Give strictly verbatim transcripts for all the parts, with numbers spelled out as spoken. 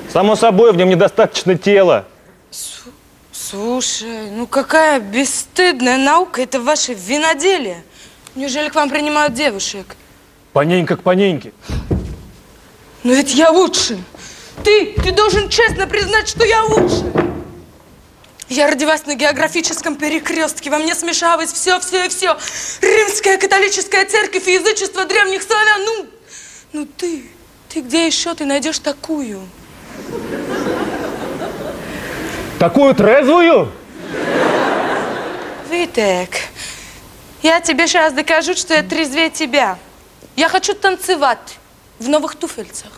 Само собой, в нем недостаточно тела. Слушай, ну какая бесстыдная наука, это ваше виноделие. Неужели к вам принимают девушек? Поненька к поненьке. Но ведь я лучше. Ты, ты должен честно признать, что я лучше. Я родилась на географическом перекрестке. Во мне смешалось все, все и все. Римская католическая церковь и язычество древних славян. Ну, ну ты, ты где еще ты найдешь такую? Такую трезвую? Витек, я тебе сейчас докажу, что я трезвее тебя. Я хочу танцевать в новых туфельцах.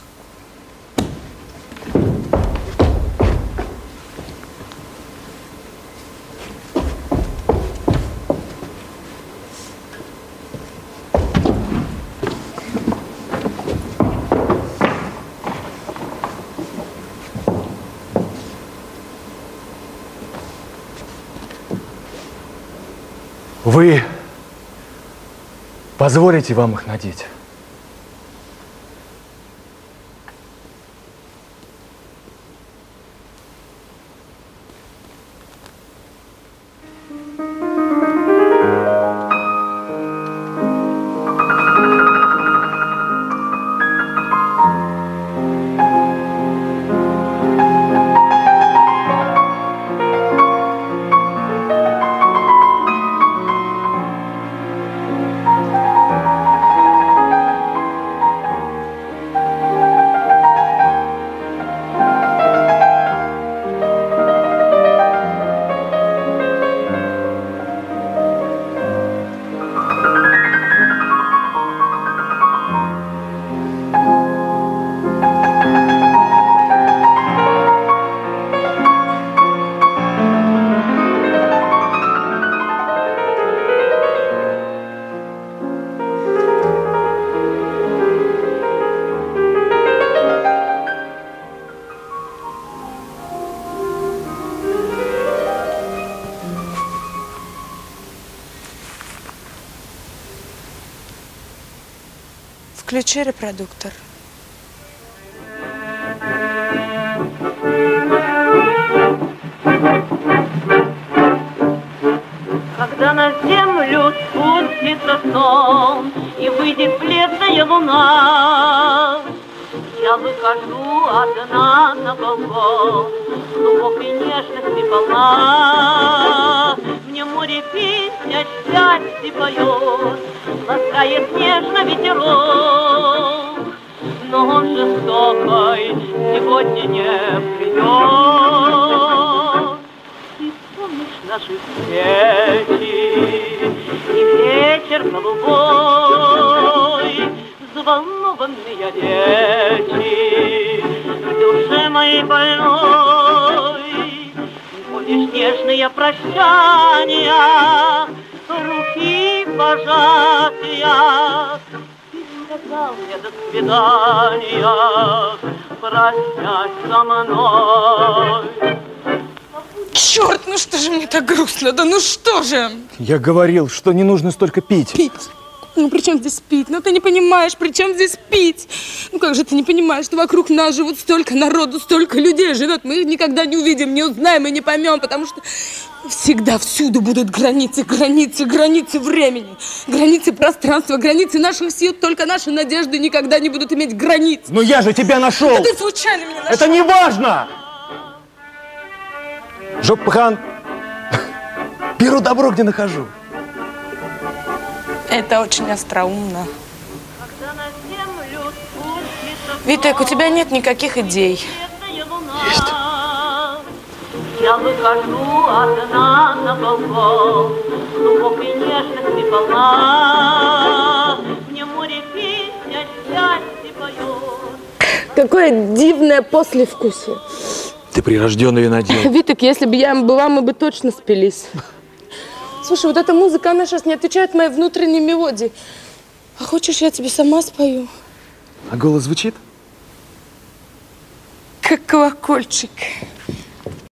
Вы позволите вам их надеть? Включи репродуктор. Когда на землю спустится сон и выйдет бледная луна, я выхожу одна на балкон, глубокой нежности полна. Мне море песня счастья поет, ласкает нежно ветерок, но он жестокой сегодня не придет. Ты помнишь наши встречи и вечер голубой, взволнованные речи в душе моей больной. Помнишь нежные прощания, руки пожатия, ты сказал мне до свидания, прощай со мной. Черт, ну что же мне так грустно, да ну что же? Я говорил, что не нужно столько пить. Пить? Ну при чем здесь пить? Ну ты не понимаешь, при чем здесь пить? Ну как же ты не понимаешь, что вокруг нас живут столько народу, столько людей живет, мы их никогда не увидим, не узнаем и не поймем, потому что всегда всюду будут границы, границы, границы времени, границы пространства, границы наших сил, только наши надежды никогда не будут иметь границ. Но я же тебя нашел! Да ты случайно меня нашел! Это не важно! Жопхан, беру добро, где нахожу. Это очень остроумно. Витек, у тебя нет никаких идей. Есть. Я выхожу одна на балкон, глубокой нежности полна. Мне море песня счастья поет. Какое дивное послевкусие. Ты прирожденный винодел. Витек, если бы я была, мы бы точно спились. Слушай, вот эта музыка, она сейчас не отвечает моей внутренней мелодии. А хочешь, я тебе сама спою? А голос звучит? Как колокольчик.